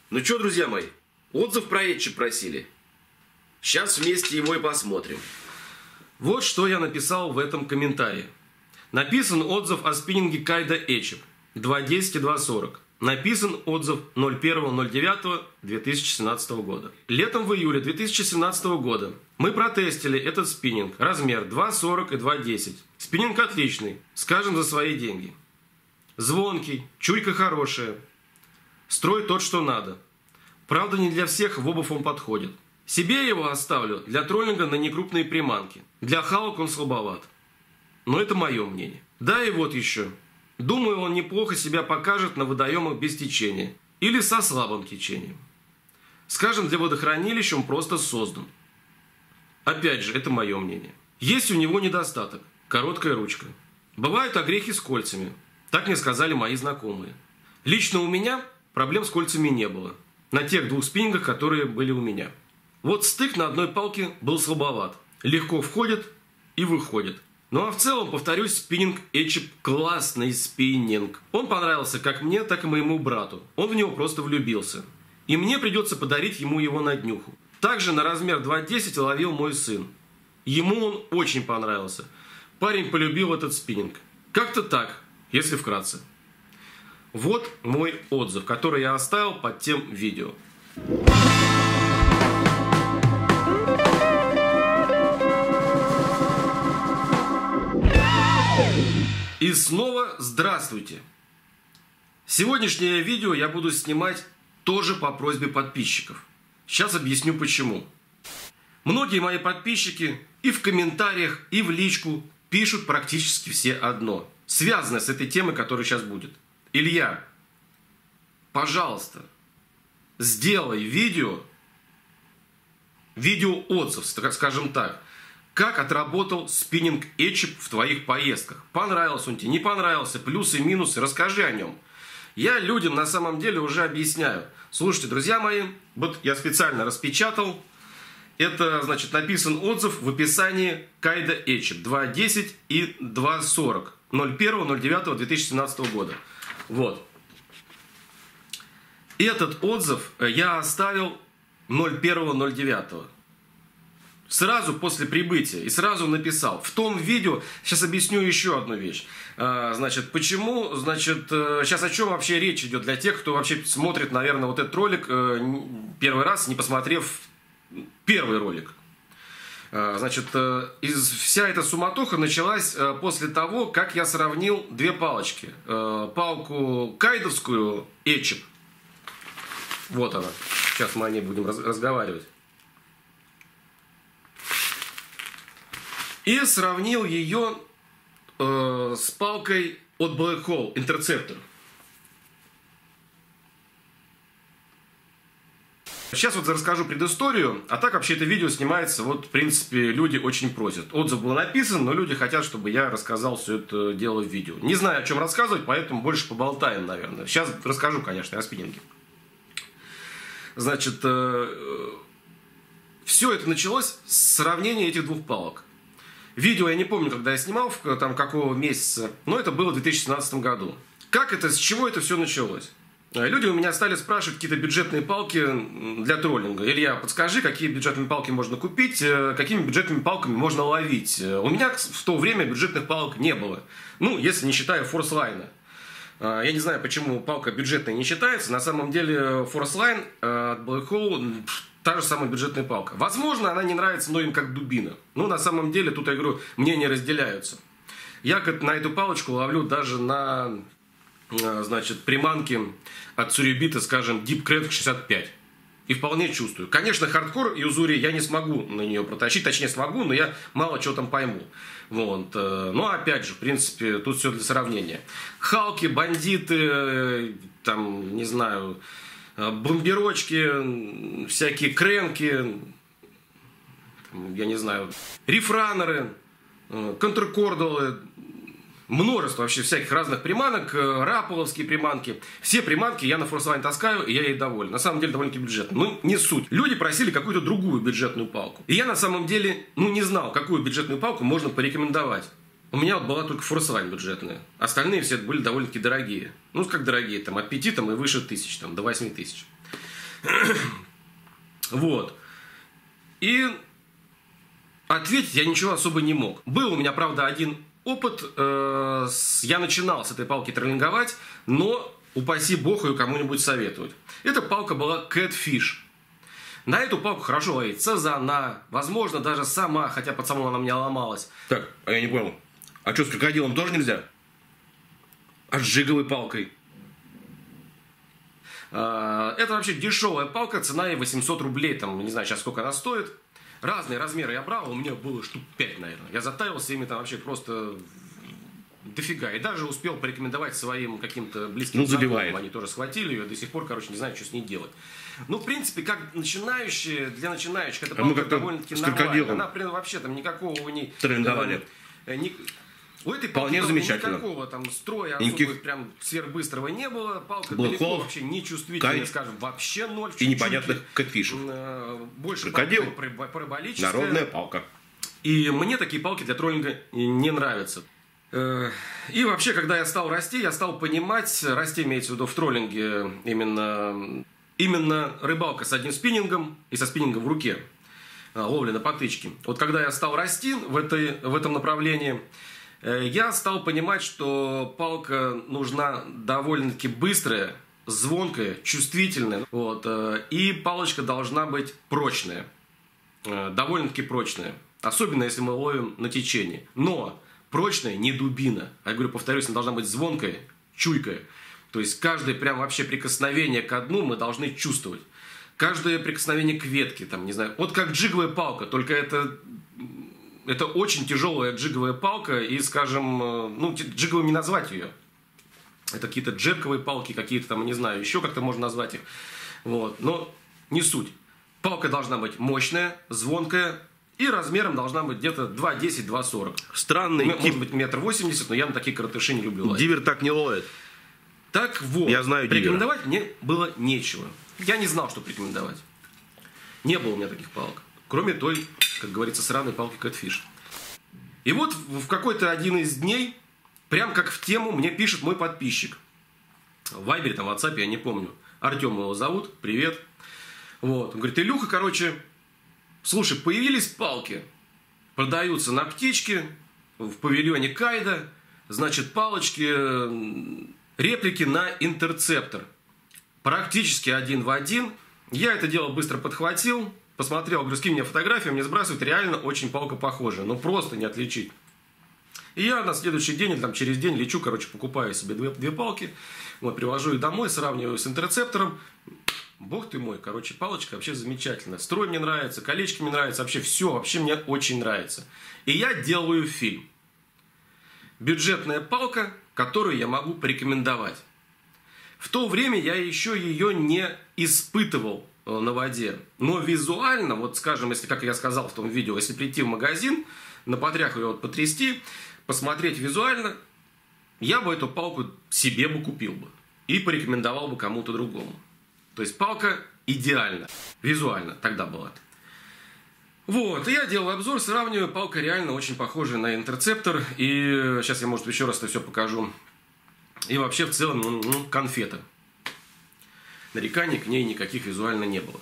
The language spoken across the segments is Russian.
Ну что, друзья мои, отзыв про Этчип просили. Сейчас вместе его и посмотрим. Вот что я написал в этом комментарии. Написан отзыв о спиннинге Кайда Этчип 2.10 и 2.40. Написан отзыв 01.09.2017 года. Летом в июле 2017 года мы протестили этот спиннинг. Размер 2.40 и 2.10. Спиннинг отличный, скажем, за свои деньги. Звонкий, чуйка хорошая. Строй тот, что надо. Правда, не для всех в обувь он подходит. Себе его оставлю для троллинга на некрупные приманки. Для халок он слабоват. Но это мое мнение. Да и вот еще. Думаю, он неплохо себя покажет на водоемах без течения. Или со слабым течением. Скажем, для водохранилища он просто создан. Опять же, это мое мнение. Есть у него недостаток. Короткая ручка. Бывают огрехи с кольцами. Так мне сказали мои знакомые. Лично у меня проблем с кольцами не было. На тех двух спиннингах, которые были у меня. Вот стык на одной палке был слабоват. Легко входит и выходит. Ну а в целом, повторюсь, спиннинг Этчип классный спиннинг. Он понравился как мне, так и моему брату. Он в него просто влюбился. И мне придется подарить ему его на днюху. Также на размер 2.10 ловил мой сын. Ему он очень понравился. Парень полюбил этот спиннинг. Как-то так, если вкратце. Вот мой отзыв, который я оставил под тем видео. И снова здравствуйте! Сегодняшнее видео я буду снимать тоже по просьбе подписчиков. Сейчас объясню почему. Многие мои подписчики и в комментариях, и в личку пишут практически все одно, связанное с этой темой, которая сейчас будет. Илья, пожалуйста, сделай видео-отзыв, скажем так. Как отработал спиннинг Этчип в твоих поездках? Понравился он тебе, не понравился, плюсы, минусы, расскажи о нем. Я людям на самом деле уже объясняю. Слушайте, друзья мои, вот я специально распечатал. Это, значит, написан отзыв в описании Кайда Этчип 2.10 и 2.40. 01.09.2017 года. Вот. Этот отзыв я оставил 01.09. Сразу после прибытия. И сразу написал. В том видео, сейчас объясню еще одну вещь. Значит, почему, значит, сейчас о чем вообще речь идет для тех, кто вообще смотрит, наверное, вот этот ролик первый раз, не посмотрев первый ролик. Значит, вся эта суматоха началась после того, как я сравнил две палочки. Палку кайдовскую Этчип. Вот она. Сейчас мы о ней будем разговаривать. И сравнил ее с палкой от Black Hole Interceptor. Сейчас вот расскажу предысторию, а так вообще это видео снимается, вот в принципе люди очень просят. Отзыв был написан, но люди хотят, чтобы я рассказал все это дело в видео. Не знаю, о чем рассказывать, поэтому больше поболтаем, наверное. Сейчас расскажу, конечно, о спиннинге. Значит, все это началось с сравнения этих двух палок. Видео я не помню, когда я снимал, там какого месяца, но это было в 2017 году. Как это, с чего это все началось? Люди у меня стали спрашивать какие-то бюджетные палки для троллинга. Илья, подскажи, какие бюджетные палки можно купить, какими бюджетными палками можно ловить. У меня в то время бюджетных палок не было. Ну, если не считая форслайна. Я не знаю, почему палка бюджетная не считается. На самом деле форслайн от Black Hole та же самая бюджетная палка. Возможно, она не нравится многим как дубина. Но на самом деле, тут, я говорю, мнения разделяются. Я на эту палочку ловлю даже на, значит, приманки от Цурибита, скажем, Deep Crank 65. И вполне чувствую. Конечно, хардкор и Узури я не смогу на нее протащить. Точнее, смогу, но я мало чего там пойму. Вот. Но опять же, в принципе, тут все для сравнения. Халки, бандиты, там, не знаю, бомберочки, всякие кренки, я не знаю, рифранеры, контркордалы, множество вообще всяких разных приманок, раполовские приманки. Все приманки я на форслайн таскаю, и я ей доволен. На самом деле довольно-таки бюджетно. Ну, не суть. Люди просили какую-то другую бюджетную палку. И я на самом деле, не знал, какую бюджетную палку можно порекомендовать. У меня вот была только форслайн бюджетная. Остальные все были довольно-таки дорогие. Ну, как дорогие, там, от 5 там, и выше 1000, там, до 8000. Вот. И ответить я ничего особо не мог. Был у меня, правда, один опыт. Я начинал с этой палки троллинговать, но, упаси бог, ее кому-нибудь советовать. Эта палка была Catfish. На эту палку хорошо ловить сазана, возможно, даже сама, хотя под саму она у меня ломалась. Так, а я не понял. А что, с крокодилом тоже нельзя? А с жиговой палкой? Это вообще дешевая палка, цена ей 800 рублей, там, не знаю сейчас сколько она стоит. Разные размеры я брал, у меня было штук 5, наверное. Я затаивался ими там вообще просто дофига. И даже успел порекомендовать своим каким-то близким знакомым. Они тоже схватили ее, до сих пор, короче, не знаю, что с ней делать. Ну, в принципе, как начинающие, для начинающих эта палка довольно-таки нормальная. Она, блин, вообще там никакого у ней... Трендовали. У этой палки никакого там строя особо прям сверхбыстрого не было. Палка далеко вообще не чувствительная, скажем, вообще ноль. И непонятных кэтфишев. Больше палка параболическая. Народная палка. И мне такие палки для троллинга не нравятся. И вообще, когда я стал расти, я стал понимать, расти имеется в виду в троллинге именно рыбалка с одним спиннингом и со спиннингом в руке. Ловля на потычки. Вот когда я стал расти в этом направлении, я стал понимать, что палка нужна довольно-таки быстрая, звонкая, чувствительная. Вот, и палочка должна быть прочная. Довольно-таки прочная. Особенно, если мы ловим на течении. Но прочная не дубина. Я говорю, повторюсь, она должна быть звонкая, чуйкая. То есть каждое прям вообще прикосновение к дну мы должны чувствовать. Каждое прикосновение к ветке, там, не знаю, вот как джиговая палка, только это очень тяжелая джиговая палка, и, скажем, ну, джиговым не назвать ее. Это какие-то джерковые палки, какие-то там, не знаю, еще как-то можно назвать их. Вот, но не суть. Палка должна быть мощная, звонкая, и размером должна быть где-то 2,10, 2,40. Странный тип. Может быть, 1,80 м, но я на такие коротыши не люблю ловить. Дивер так не ловит. Так вот, я знаю рекомендовать мне было нечего. Я не знал, что порекомендовать. Не было у меня таких палок. Кроме той, как говорится, сраной палки Catfish. И вот в какой-то один из дней, прям как в тему, мне пишет мой подписчик. В Вайбере, там, в WhatsApp, я не помню. Артем его зовут, привет. Вот. Он говорит, Илюха, короче, слушай, появились палки. Продаются на птичке, в павильоне Кайда. Значит, палочки, реплики на интерцептор. Практически один в один. Я это дело быстро подхватил. Посмотрел, говорю, скинь мне фотографию, мне сбрасывают, реально очень палка похожа. Ну, просто не отличить. И я на следующий день, или там через день лечу, короче, покупаю себе две палки. Вот, привожу их домой, сравниваю с интерцептором. Бог ты мой, короче, палочка вообще замечательная. Строй мне нравится, колечки мне нравятся, вообще все, вообще мне очень нравится. И я делаю фильм. Бюджетная палка, которую я могу порекомендовать. В то время я еще ее не испытывал на воде. Но визуально, вот скажем, если, как я сказал в том видео, если прийти в магазин, на подряд ее вот потрясти, посмотреть визуально, я бы эту палку себе бы купил бы. И порекомендовал бы кому-то другому. То есть палка идеальна. Визуально тогда была. Вот, и я делаю обзор, сравниваю. Палка реально очень похожа на интерцептор. И сейчас я, может, еще раз это все покажу. И вообще, в целом, конфета. Нареканий к ней никаких визуально не было.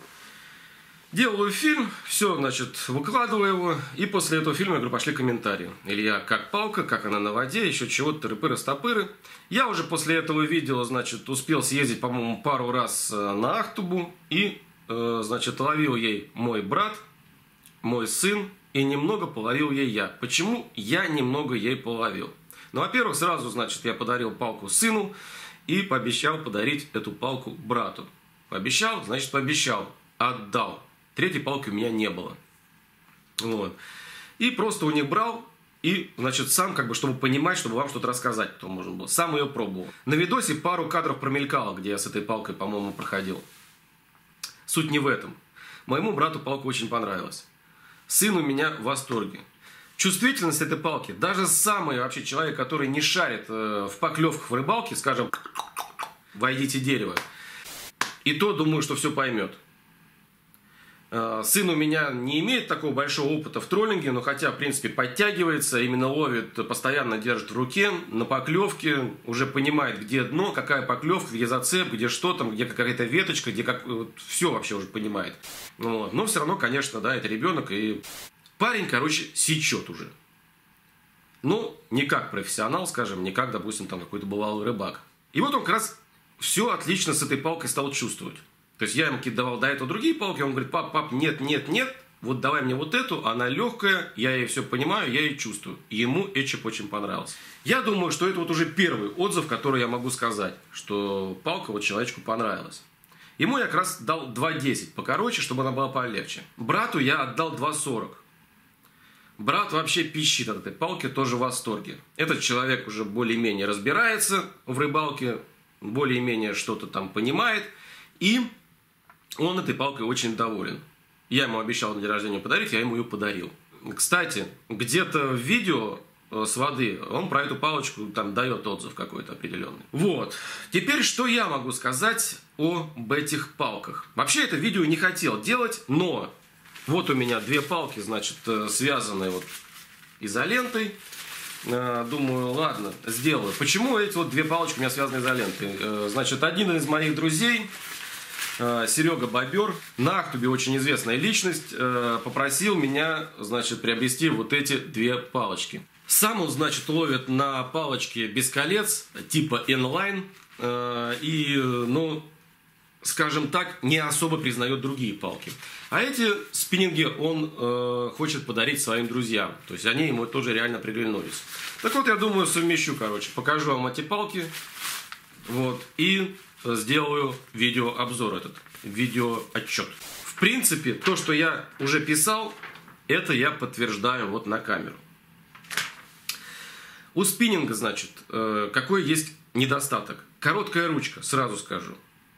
Делаю фильм, все, значит, выкладываю его. И после этого фильма, я говорю, пошли комментарии. Илья, как палка, как она на воде, еще чего-то, тыры-пыры-стопыры. Я уже после этого видео, значит, успел съездить, по-моему, пару раз на Ахтубу. И, значит, ловил ей мой брат, мой сын. И немного половил ей я. Почему я немного ей половил? Ну, во-первых, сразу, значит, я подарил палку сыну и пообещал подарить эту палку брату. Пообещал, значит, пообещал. Отдал. Третьей палки у меня не было. Вот. И просто у них брал и, значит, сам, как бы, чтобы понимать, чтобы вам что-то рассказать, то можно было. Сам ее пробовал. На видосе пару кадров промелькало, где я с этой палкой, по-моему, проходил. Суть не в этом. Моему брату палка очень понравилась. Сын у меня в восторге. Чувствительность этой палки, даже самый вообще человек, который не шарит в поклевках в рыбалке, скажем, войдите дерево, и то думаю, что все поймет. Сын у меня не имеет такого большого опыта в троллинге, но хотя, в принципе, подтягивается, именно ловит, постоянно держит в руке, на поклевке, уже понимает, где дно, какая поклевка, где зацеп, где что там, где какая-то веточка, где как... Вот, все вообще уже понимает. Вот. Но все равно, конечно, да, это ребенок, и парень, короче, сечет уже. Ну, не как профессионал, скажем, не как, допустим, там какой-то бывалый рыбак. И вот он как раз все отлично с этой палкой стал чувствовать. То есть я ему давал до этого другие палки, он говорит: пап, нет, вот давай мне вот эту, она легкая, я ей все понимаю, я ее чувствую. И ему Эчеп очень понравился. Я думаю, что это вот уже первый отзыв, который я могу сказать, что палка вот человечку понравилась. Ему я как раз дал 2.10 покороче, чтобы она была полегче. Брату я отдал 2.40. Брат вообще пищит от этой палки, тоже в восторге. Этот человек уже более-менее разбирается в рыбалке, более-менее что-то там понимает, и он этой палкой очень доволен. Я ему обещал на день рождения подарить, я ему ее подарил. Кстати, где-то в видео с воды он про эту палочку там дает отзыв какой-то определенный. Вот. Теперь что я могу сказать об этих палках? Вообще это видео не хотел делать, но вот у меня две палки, значит, связанные вот изолентой. Думаю, ладно, сделаю. Почему эти вот две палочки у меня связаны изолентой? Значит, один из моих друзей, Серега Бобер, на Ахтубе очень известная личность, попросил меня, значит, приобрести вот эти две палочки. Сам он, значит, ловит на палочке без колец, типа N-Line, и, ну, скажем так, не особо признает другие палки. А эти спиннинги он хочет подарить своим друзьям. То есть они ему тоже реально приглянулись. Так вот, я думаю, совмещу, короче, покажу вам эти палки. Вот, и сделаю видеообзор этот, видеоотчет. В принципе, то, что я уже писал, это я подтверждаю вот на камеру. У спиннинга, значит, какой есть недостаток? Короткая ручка, сразу скажу.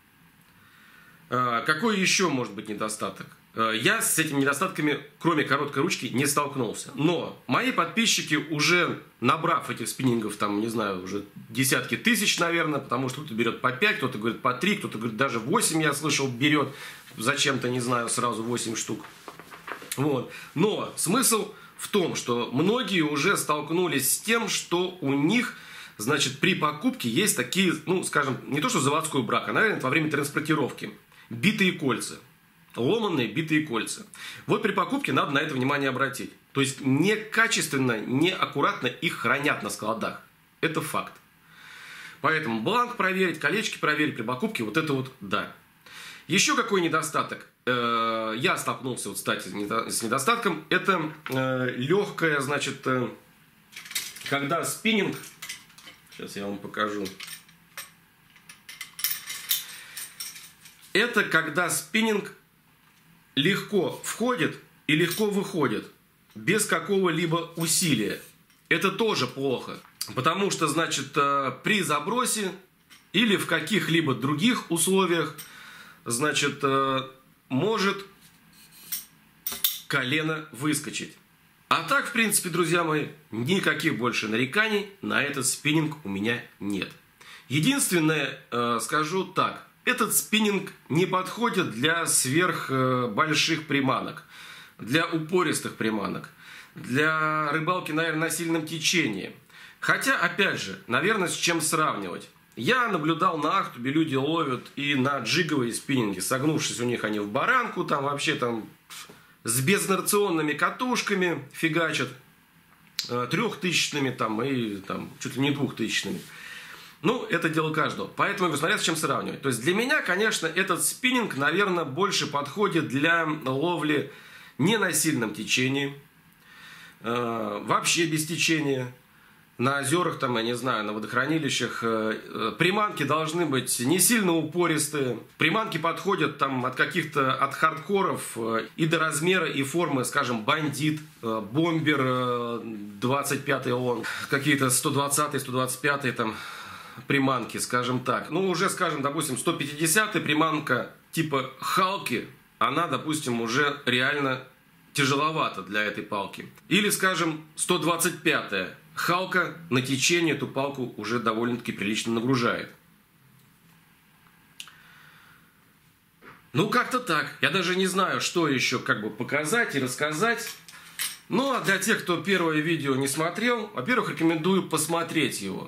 Какой еще может быть недостаток? Я с этими недостатками, кроме короткой ручки, не столкнулся. Но мои подписчики, уже набрав этих спиннингов, там, не знаю, уже десятки тысяч, наверное, потому что кто-то берет по 5, кто-то говорит по 3, кто-то говорит даже 8, я слышал, берет. Зачем-то, не знаю, сразу 8 штук. Вот. Но смысл в том, что многие уже столкнулись с тем, что у них, значит, при покупке есть такие, ну, скажем, не то что заводской брак, а, наверное, во время транспортировки. Битые кольца. Ломанные битые кольца. Вот при покупке надо на это внимание обратить. То есть некачественно, неаккуратно их хранят на складах. Это факт. Поэтому бланк проверить, колечки проверить при покупке, вот это вот да. Еще какой недостаток? Я столкнулся, вот, кстати, с недостатком. Это легкая, значит, когда спиннинг... Сейчас я вам покажу. Это когда спиннинг легко входит и легко выходит, без какого-либо усилия. Это тоже плохо, потому что, значит, при забросе или в каких-либо других условиях, значит, может колено выскочить. А так, в принципе, друзья мои, никаких больше нареканий на этот спиннинг у меня нет. Единственное, скажу так. Этот спиннинг не подходит для сверхбольших приманок, для упористых приманок, для рыбалки, наверное, на сильном течении. Хотя, опять же, наверное, с чем сравнивать. Я наблюдал на Ахтубе, люди ловят и на джиговые спиннинги, согнувшись у них они в баранку, там вообще там с безинерционными катушками фигачат, 3000-ми там и там чуть ли не 2000-ми. Ну, это дело каждого. Поэтому, говорю, смотря с чем сравнивать. То есть, для меня, конечно, этот спиннинг, наверное, больше подходит для ловли не на сильном течении, вообще без течения. На озерах, там, я не знаю, на водохранилищах приманки должны быть не сильно упористые. Приманки подходят там от каких-то, от хардкоров и до размера и формы, скажем, бандит, бомбер, 25-й лонг, какие-то 120-й, 125-й там приманки, скажем так. Ну, уже, скажем, допустим, 150-я приманка типа Халки, она, допустим, уже реально тяжеловата для этой палки. Или, скажем, 125-я Халка на течение эту палку уже довольно-таки прилично нагружает. Ну, как-то так. Я даже не знаю, что еще как бы показать и рассказать. Ну, а для тех, кто первое видео не смотрел, во-первых, рекомендую посмотреть его.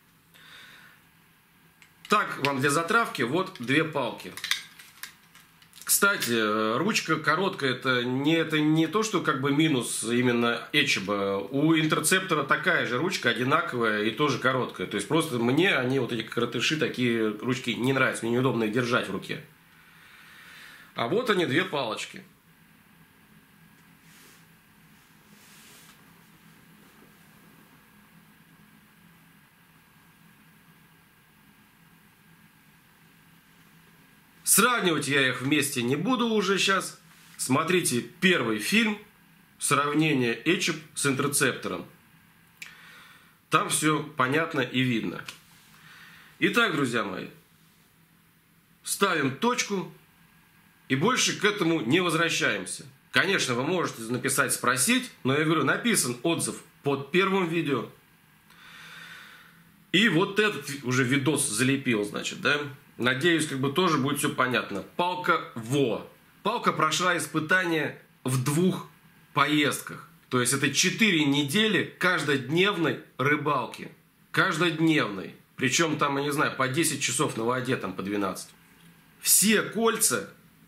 Так, вам для затравки вот две палки. Кстати, ручка короткая, это не то, что как бы минус именно Эчеба. У Интерцептора такая же ручка, одинаковая и тоже короткая. То есть просто мне они, вот эти коротыши, такие ручки не нравятся, мне неудобно их держать в руке. А вот они, две палочки. Сравнивать я их вместе не буду уже сейчас. Смотрите первый фильм «Сравнение Эчеб с Интерцептором». Там все понятно и видно. Итак, друзья мои, ставим точку и больше к этому не возвращаемся. Конечно, вы можете написать, спросить, но я говорю, написан отзыв под первым видео. И вот этот уже видос залепил, значит, да? Надеюсь, как бы тоже будет все понятно. Палка ВО. Палка прошла испытание в 2 поездках. То есть это 4 недели каждодневной рыбалки. Каждодневной. Причем там, я не знаю, по 10 часов на воде, там по 12. Все кольца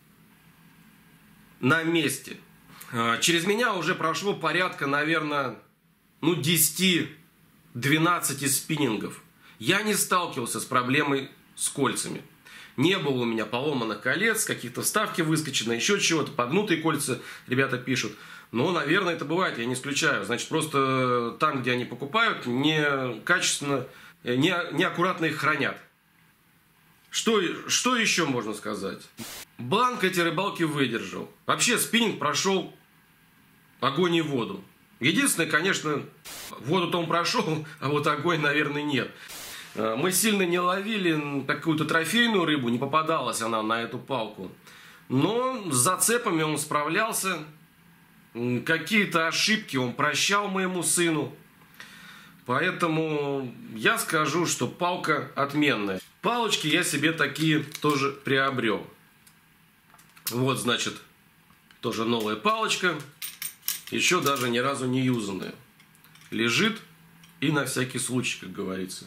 на месте. Через меня уже прошло порядка, наверное, 10-12 спиннингов. Я не сталкивался с проблемой с кольцами. Не было у меня поломанных колец, каких-то вставки выскочены, еще чего-то, погнутые кольца ребята пишут. Но, наверное, это бывает, я не исключаю. Значит, просто там, где они покупают, некачественно, неаккуратно их хранят. Что еще можно сказать? Бланк эти рыбалки выдержал. Вообще спиннинг прошел огонь и воду. Единственное, конечно, воду-то он прошел, а вот огонь, наверное, нет. Мы сильно не ловили какую-то трофейную рыбу, не попадалась она на эту палку. Но с зацепами он справлялся. Какие-то ошибки он прощал моему сыну. Поэтому я скажу, что палка отменная. Палочки я себе такие тоже приобрел. Вот, значит, тоже новая палочка. Еще даже ни разу не юзанная. Лежит и на всякий случай, как говорится.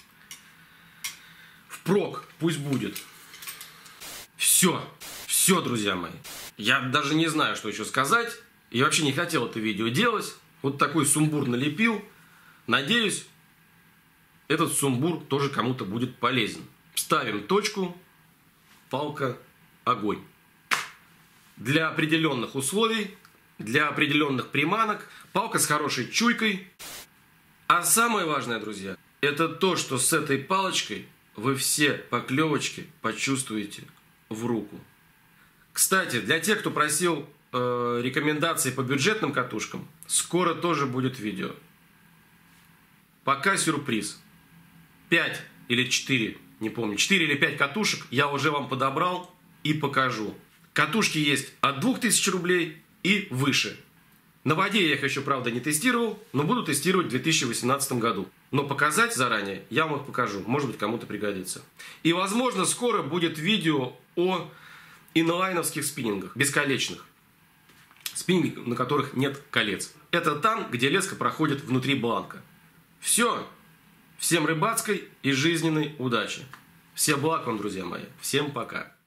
Впрок, пусть будет. Все, друзья мои. Я даже не знаю, что еще сказать. Я вообще не хотел это видео делать. Вот такой сумбур налепил. Надеюсь, этот сумбур тоже кому-то будет полезен. Ставим точку. Палка, огонь. Для определенных условий, для определенных приманок. Палка с хорошей чуйкой. А самое важное, друзья, это то, что с этой палочкой вы все поклевочки почувствуете в руку. Кстати, для тех, кто просил рекомендации по бюджетным катушкам, скоро тоже будет видео. Пока сюрприз. 5 или 4, не помню, 4 или 5 катушек я уже вам подобрал и покажу. Катушки есть от 2000 рублей и выше. На воде я их еще, правда, не тестировал, но буду тестировать в 2018 году. Но показать заранее я вам их покажу. Может быть, кому-то пригодится. И, возможно, скоро будет видео о инлайновских спиннингах, бесколечных. Спиннингах, на которых нет колец. Это там, где леска проходит внутри бланка. Все. Всем рыбацкой и жизненной удачи. Всем благ вам, друзья мои. Всем пока.